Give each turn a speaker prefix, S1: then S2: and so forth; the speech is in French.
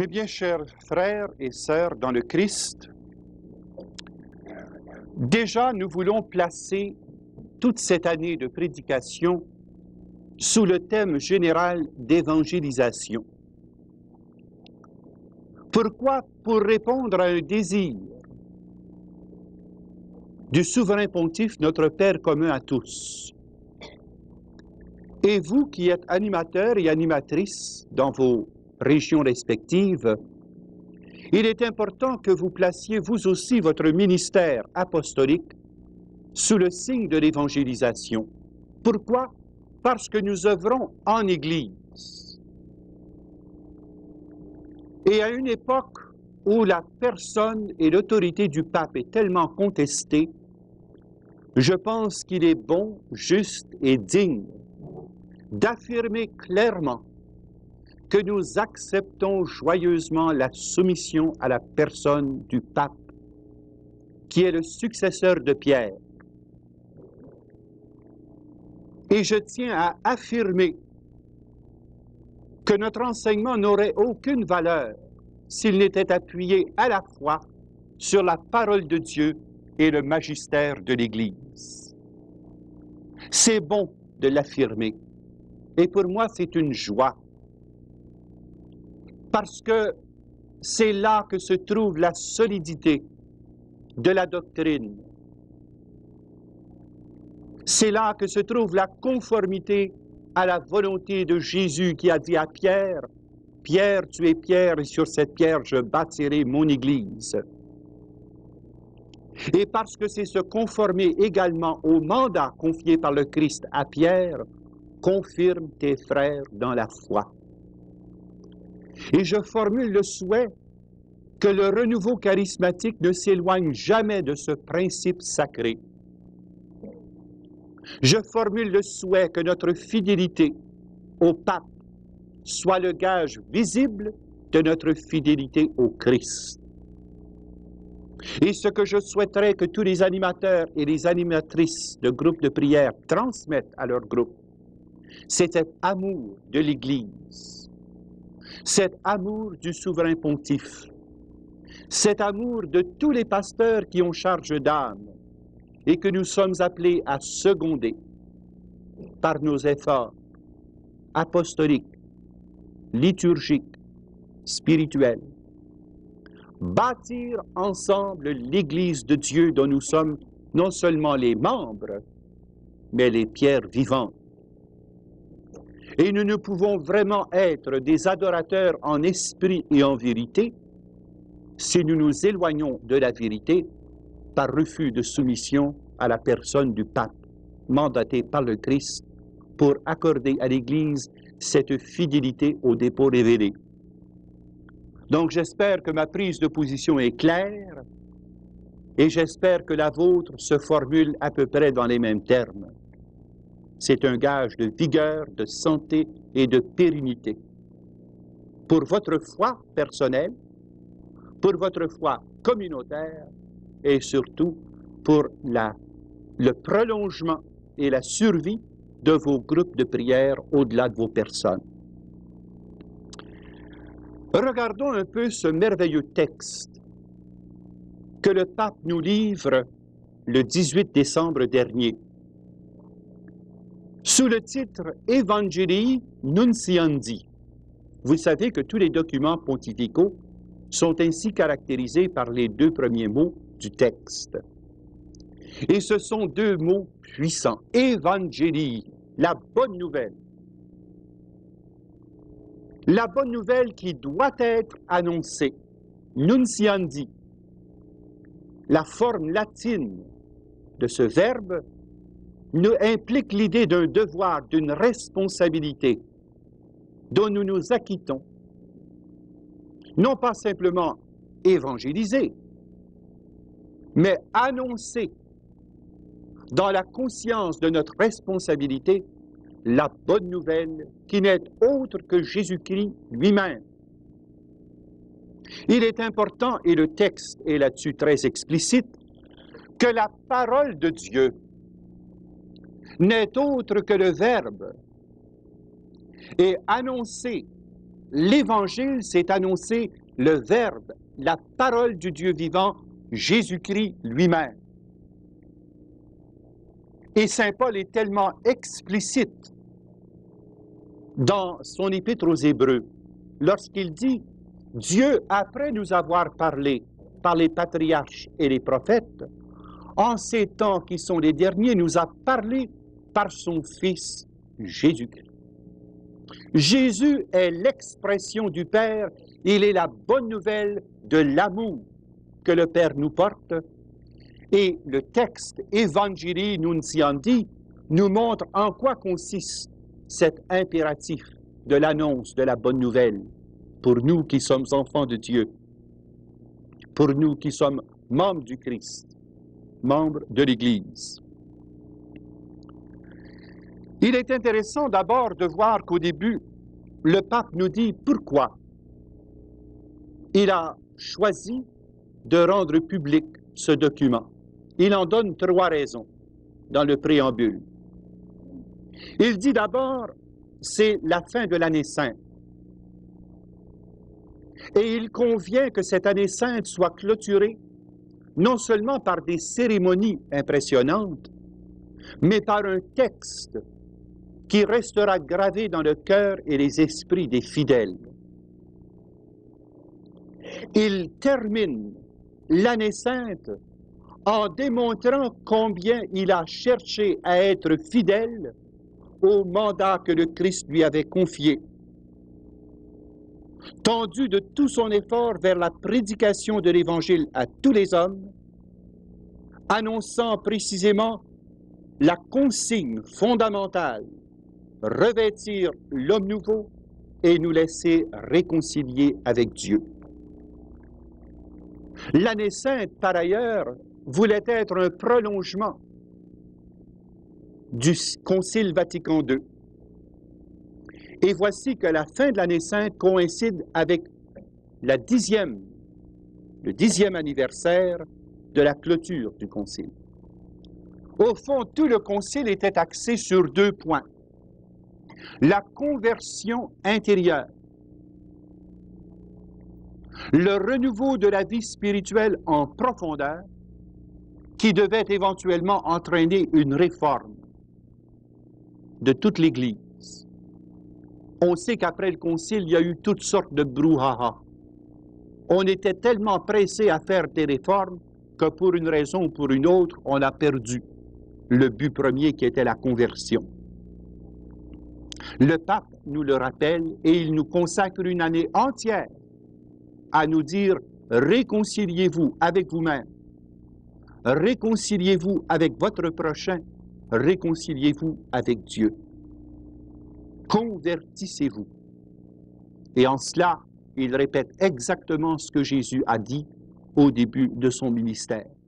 S1: Mes bien chers frères et sœurs dans le Christ, déjà nous voulons placer toute cette année de prédication sous le thème général d'évangélisation. Pourquoi? Pour répondre à un désir du souverain pontife, notre Père commun à tous. Et vous qui êtes animateurs et animatrices dans vos régions respectives, il est important que vous placiez vous aussi votre ministère apostolique sous le signe de l'évangélisation. Pourquoi? Parce que nous œuvrons en Église. Et à une époque où la personne et l'autorité du pape est tellement contestée, je pense qu'il est bon, juste et digne d'affirmer clairement que nous acceptons joyeusement la soumission à la personne du pape, qui est le successeur de Pierre. Et je tiens à affirmer que notre enseignement n'aurait aucune valeur s'il n'était appuyé à la fois sur la parole de Dieu et le magistère de l'Église. C'est bon de l'affirmer. Et pour moi, c'est une joie. Parce que c'est là que se trouve la solidité de la doctrine. C'est là que se trouve la conformité à la volonté de Jésus qui a dit à Pierre, « Pierre, tu es Pierre, et sur cette pierre je bâtirai mon Église. » Et parce que c'est se conformer également au mandat confié par le Christ à Pierre, confirme tes frères dans la foi. Et je formule le souhait que le renouveau charismatique ne s'éloigne jamais de ce principe sacré. Je formule le souhait que notre fidélité au pape soit le gage visible de notre fidélité au Christ. Et ce que je souhaiterais que tous les animateurs et les animatrices de groupes de prière transmettent à leur groupe, c'est cet amour de l'Église, cet amour du souverain pontife, cet amour de tous les pasteurs qui ont charge d'âme et que nous sommes appelés à seconder par nos efforts apostoliques, liturgiques, spirituels. Bâtir ensemble l'Église de Dieu dont nous sommes non seulement les membres, mais les pierres vivantes. Et nous ne pouvons vraiment être des adorateurs en esprit et en vérité si nous nous éloignons de la vérité par refus de soumission à la personne du pape, mandaté par le Christ pour accorder à l'Église cette fidélité au dépôt révélé. Donc j'espère que ma prise de position est claire et j'espère que la vôtre se formule à peu près dans les mêmes termes. C'est un gage de vigueur, de santé et de pérennité. Pour votre foi personnelle, pour votre foi communautaire et surtout pour le prolongement et la survie de vos groupes de prière au-delà de vos personnes. Regardons un peu ce merveilleux texte que le pape nous livre le 18 décembre dernier. Sous le titre « Evangelii Nunciandi », vous savez que tous les documents pontificaux sont ainsi caractérisés par les deux premiers mots du texte. Et ce sont deux mots puissants. « Evangelii », la bonne nouvelle. La bonne nouvelle qui doit être annoncée. Nunciandi, la forme latine de ce verbe, nous implique l'idée d'un devoir, d'une responsabilité dont nous nous acquittons. Non pas simplement évangéliser, mais annoncer dans la conscience de notre responsabilité la bonne nouvelle qui n'est autre que Jésus-Christ lui-même. Il est important, et le texte est là-dessus très explicite, que la parole de Dieu n'est autre que le Verbe et annoncer l'Évangile, c'est annoncer le Verbe, la parole du Dieu vivant, Jésus-Christ lui-même. Et Saint Paul est tellement explicite dans son épître aux Hébreux, lorsqu'il dit « Dieu, après nous avoir parlé par les patriarches et les prophètes, en ces temps qui sont les derniers, nous a parlé par son Fils Jésus-Christ. » Jésus est l'expression du Père, il est la bonne nouvelle de l'amour que le Père nous porte. Et le texte « Evangelii Nuntiandi » nous montre en quoi consiste cet impératif de l'annonce de la bonne nouvelle pour nous qui sommes enfants de Dieu, pour nous qui sommes membres du Christ, membres de l'Église. Il est intéressant d'abord de voir qu'au début, le pape nous dit pourquoi il a choisi de rendre public ce document. Il en donne 3 raisons dans le préambule. Il dit d'abord, c'est la fin de l'année sainte. Et il convient que cette année sainte soit clôturée non seulement par des cérémonies impressionnantes, mais par un texte qui restera gravé dans le cœur et les esprits des fidèles. Il termine l'année sainte en démontrant combien il a cherché à être fidèle au mandat que le Christ lui avait confié. Tendu de tout son effort vers la prédication de l'Évangile à tous les hommes, annonçant précisément la consigne fondamentale, revêtir l'homme nouveau et nous laisser réconcilier avec Dieu. L'année sainte, par ailleurs, voulait être un prolongement du Concile Vatican II. Et voici que la fin de l'année sainte coïncide avec le 10e anniversaire de la clôture du Concile. Au fond, tout le Concile était axé sur 2 points. La conversion intérieure, le renouveau de la vie spirituelle en profondeur, qui devait éventuellement entraîner une réforme de toute l'Église. On sait qu'après le Concile, il y a eu toutes sortes de brouhaha. On était tellement pressé à faire des réformes que pour une raison ou pour une autre, on a perdu le but premier qui était la conversion. Le pape nous le rappelle et il nous consacre une année entière à nous dire « Réconciliez-vous avec vous-même, réconciliez-vous avec votre prochain, réconciliez-vous avec Dieu. Convertissez-vous. » Et en cela, il répète exactement ce que Jésus a dit au début de son ministère.